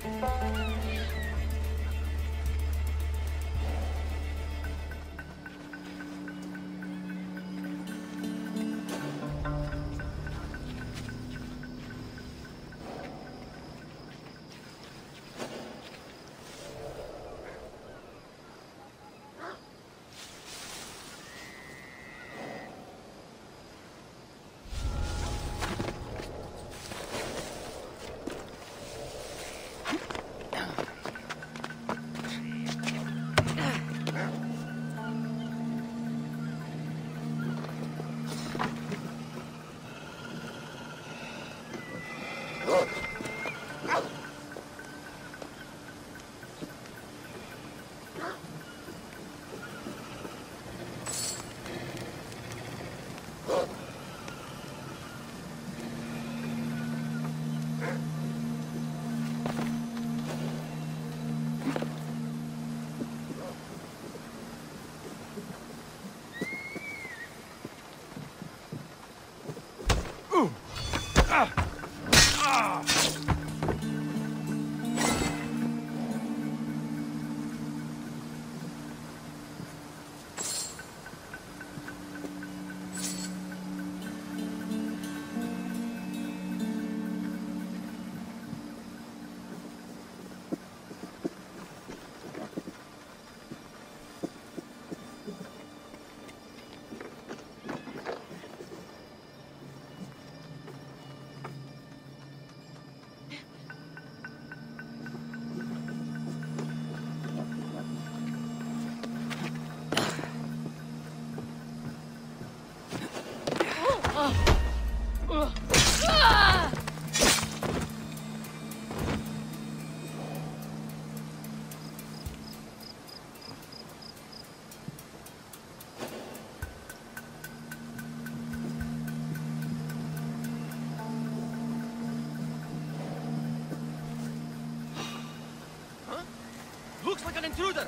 Looks like an intruder!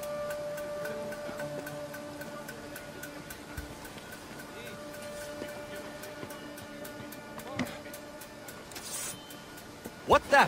What's that?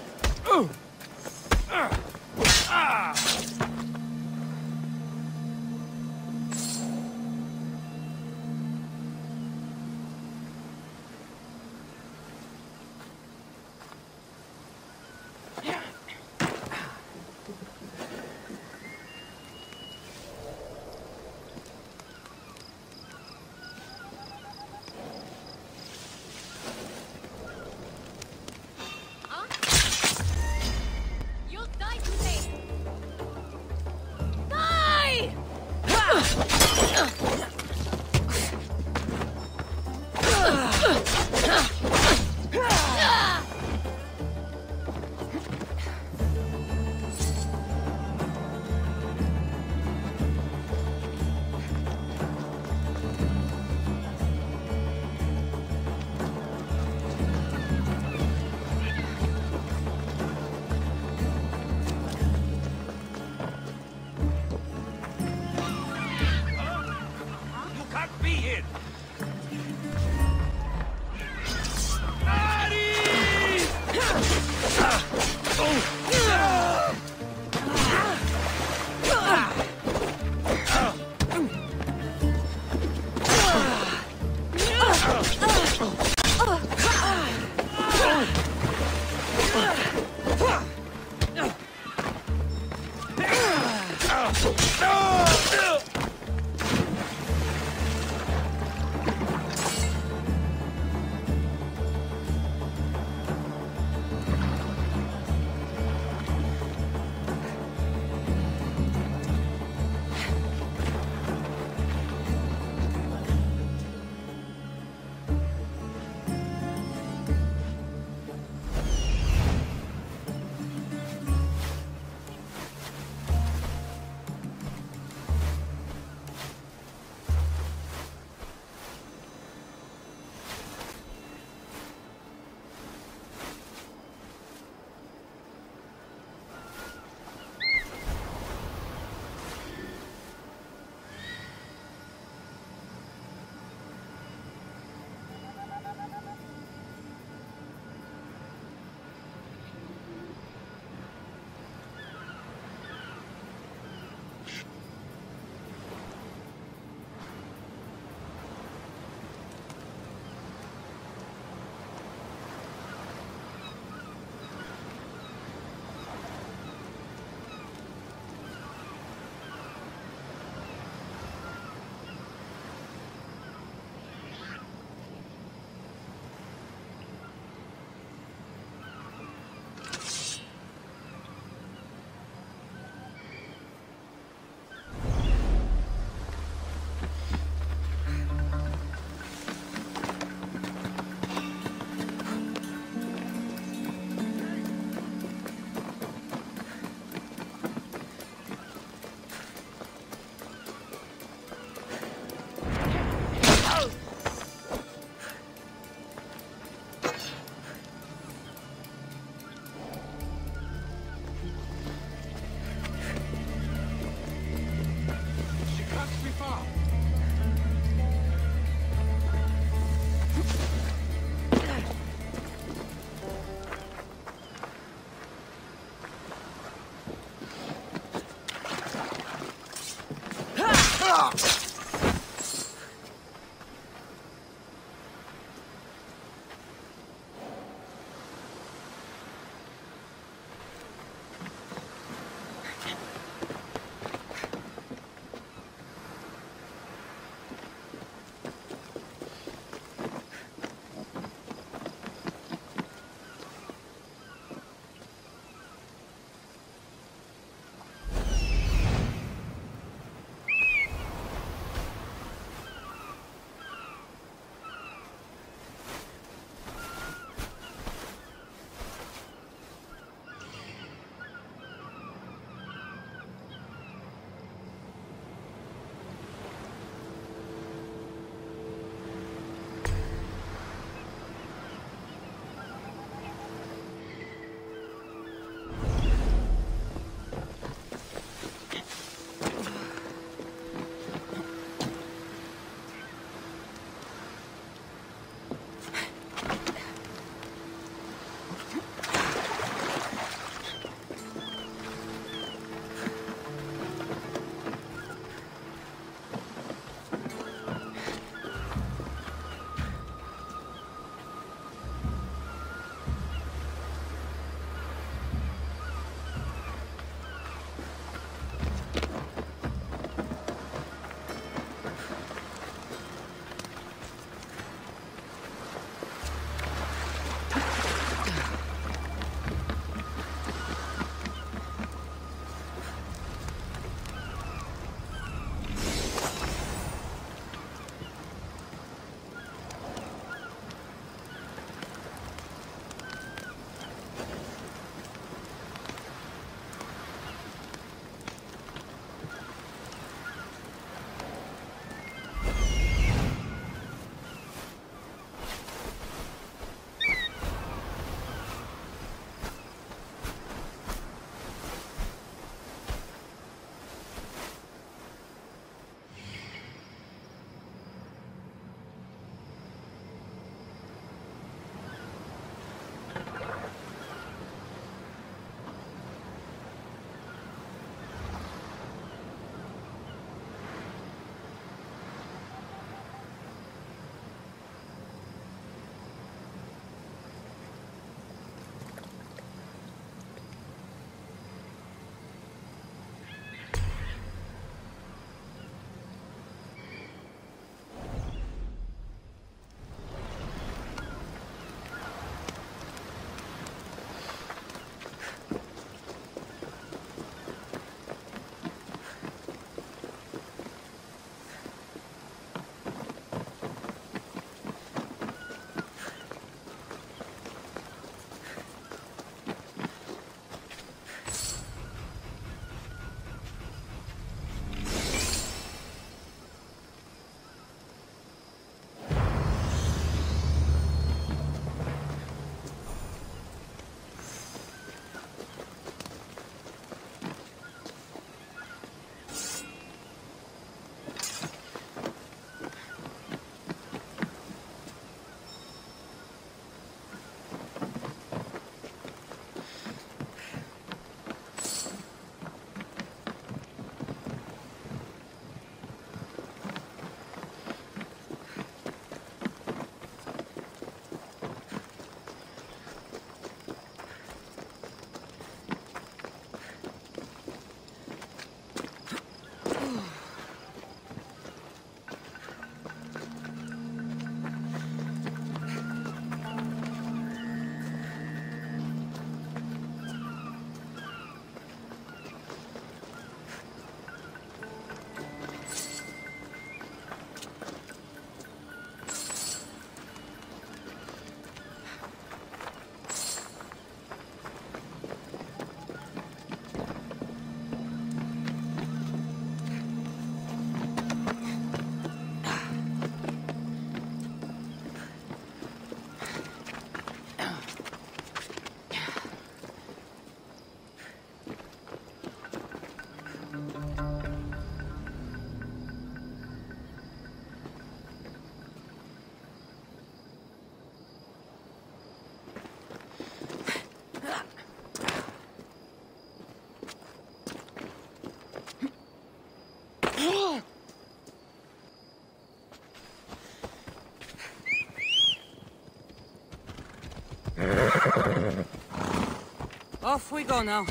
Off we go now.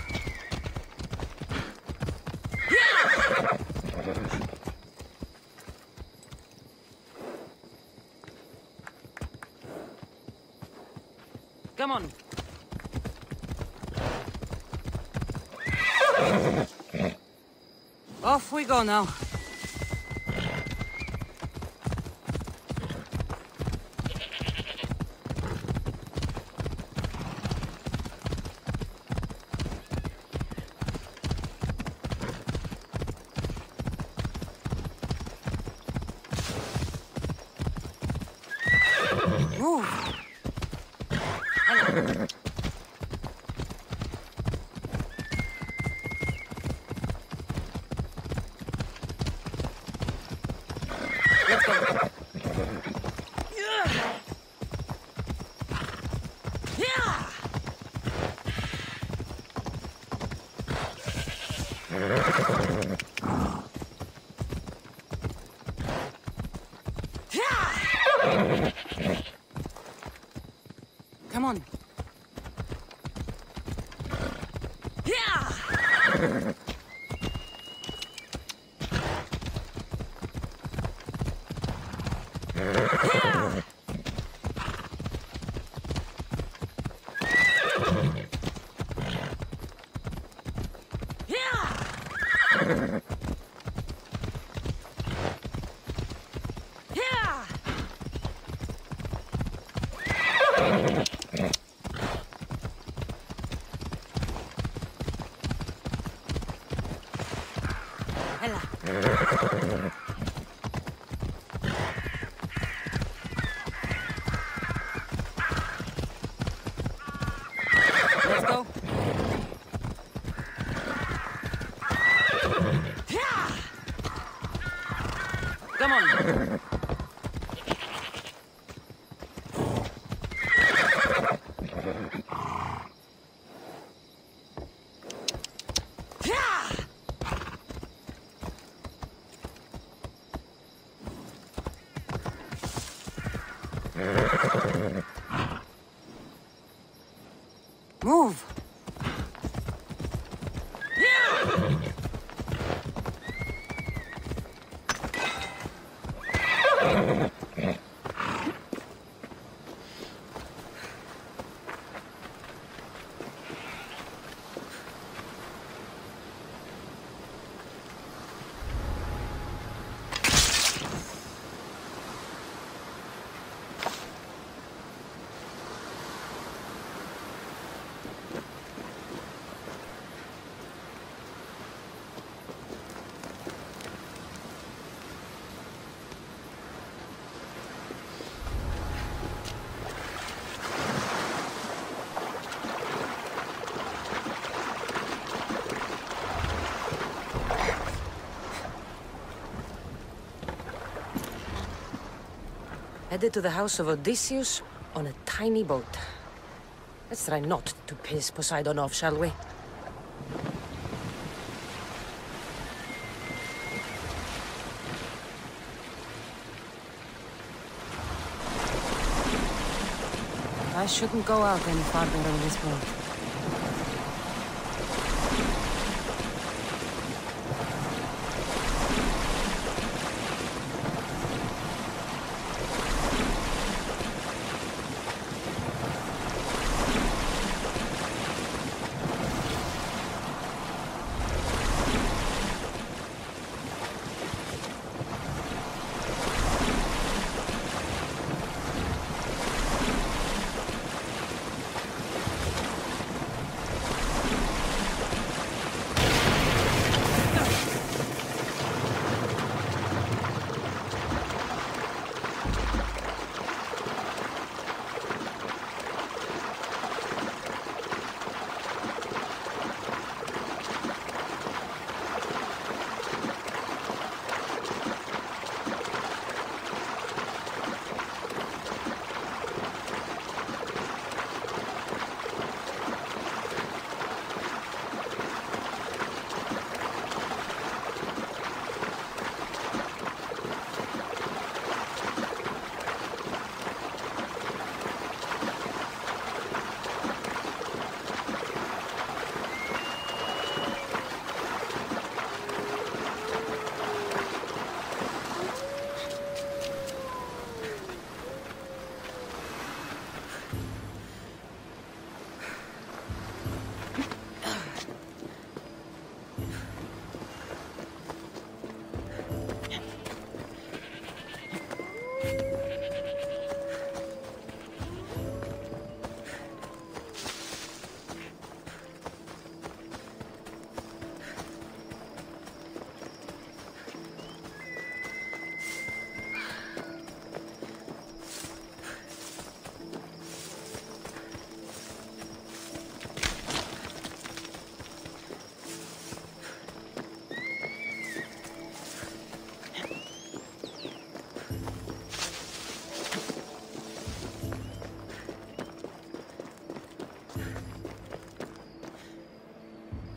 Come on. Off we go now. Move. Let's go. Come on. Ella. Let's go. Come on. Move. Headed to the house of Odysseus on a tiny boat. Let's try not to piss Poseidon off, shall we? I shouldn't go out any farther on this boat.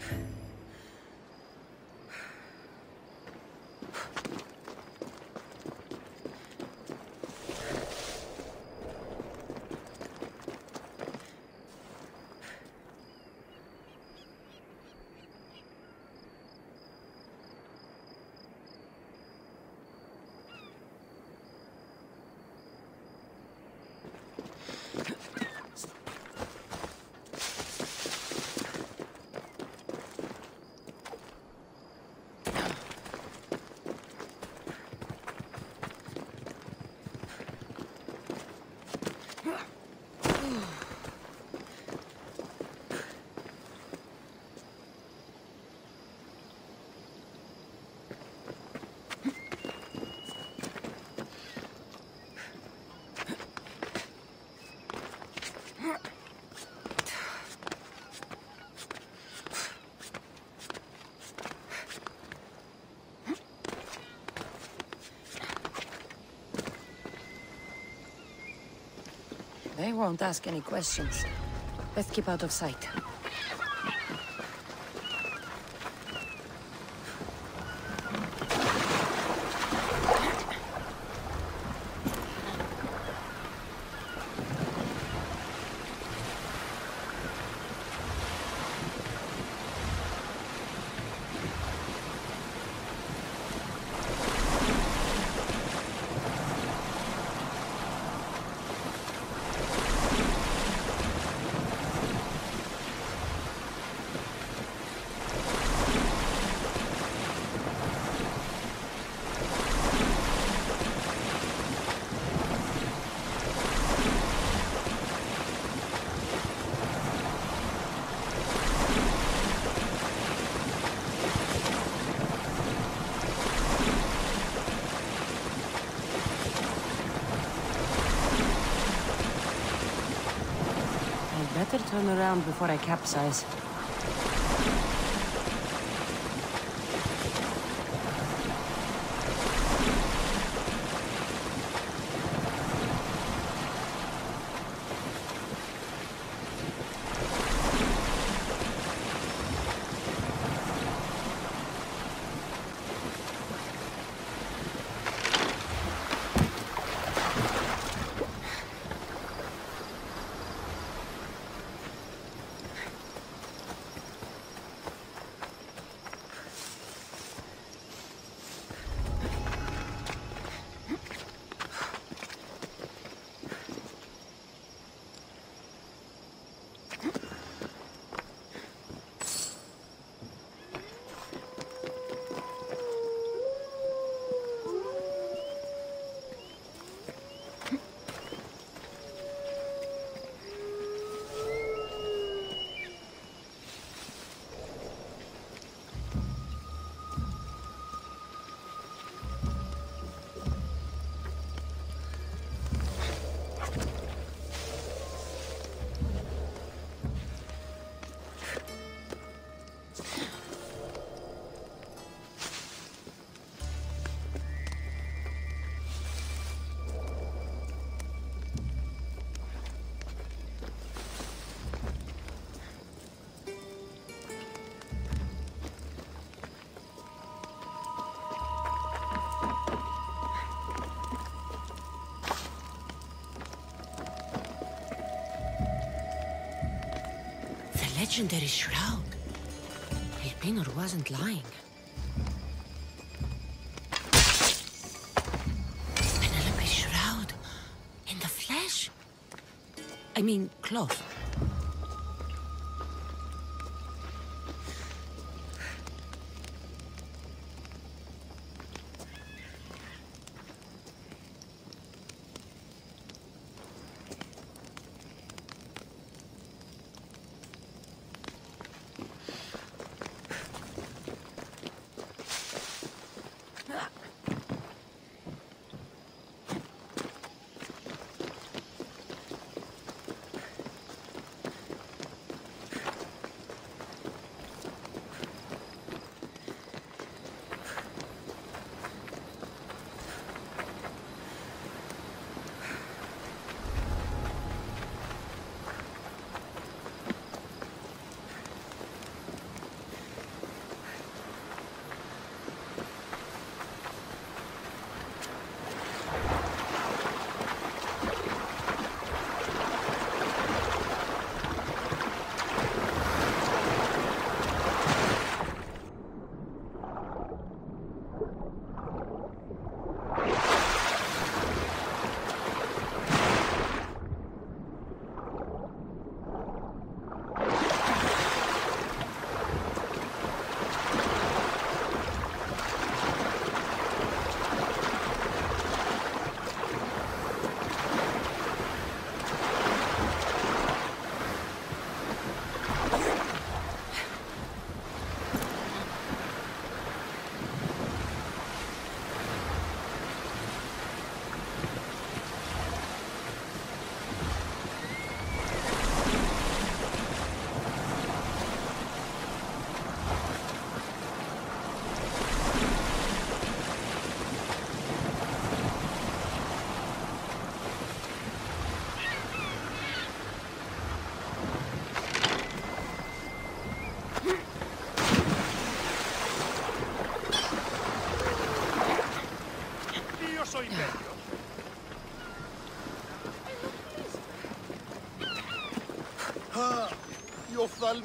They won't ask any questions. Let's keep out of sight. Better turn around before I capsize. Legendary shroud. Elpenor wasn't lying. Penelope's shroud. In the flesh? I mean, cloth.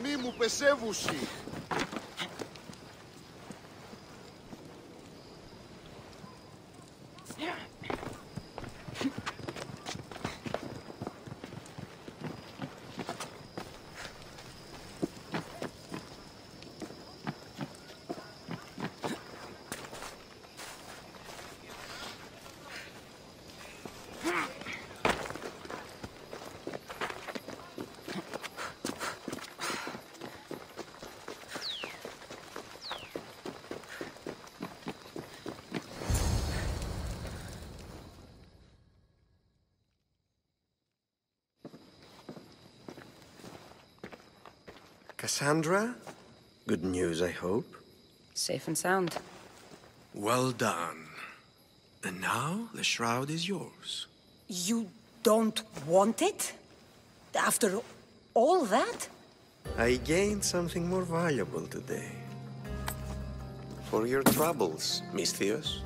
Μη μου πεσέβουσι. Cassandra? Good news, I hope. Safe and sound. Well done. And now, the shroud is yours. You don't want it? After all that? I gained something more valuable today. For your troubles, Misthios.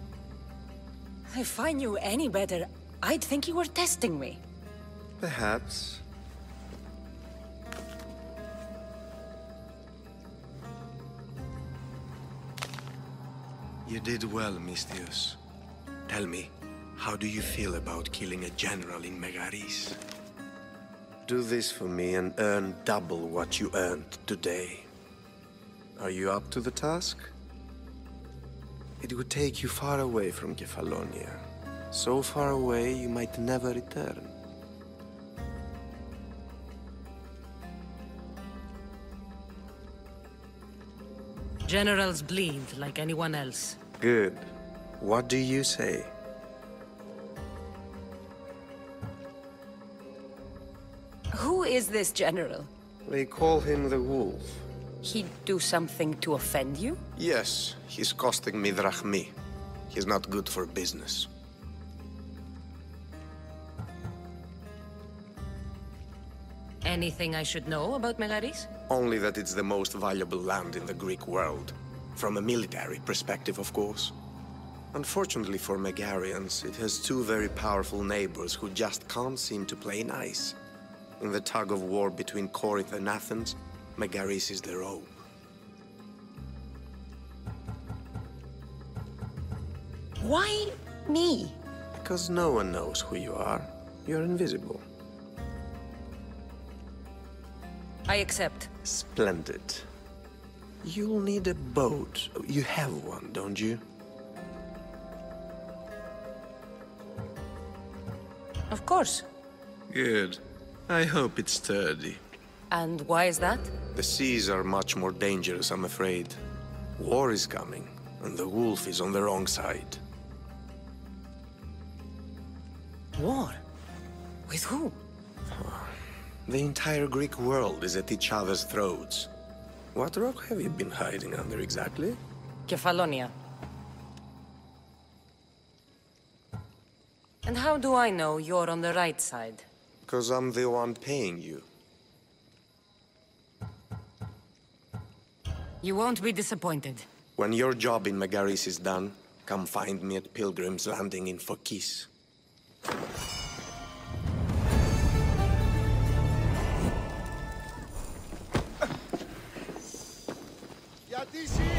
If I knew any better, I'd think you were testing me. Perhaps. You did well, Misthios. Tell me, how do you feel about killing a general in Megaris? Do this for me and earn double what you earned today. Are you up to the task? It would take you far away from Kefalonia. So far away you might never return. Generals bleed like anyone else. Good. What do you say? Who is this general? They call him the Wolf. He'd do something to offend you? Yes, he's costing me drachmi. He's not good for business. Anything I should know about Megaris? Only that it's the most valuable land in the Greek world. From a military perspective, of course. Unfortunately for Megarians, it has two very powerful neighbors who just can't seem to play nice. In the tug of war between Corinth and Athens, Megaris is the rope. Why me? Because no one knows who you are. You're invisible. I accept. Splendid. You'll need a boat. You have one, don't you? Of course. Good. I hope it's sturdy. And why is that? The seas are much more dangerous, I'm afraid. War is coming, and the wolf is on the wrong side. War? With who? The entire Greek world is at each other's throats. What rock have you been hiding under exactly? Kefalonia. And how do I know you're on the right side? Because I'm the one paying you. You won't be disappointed. When your job in Megaris is done, come find me at Pilgrim's Landing in Phokis. Γιατί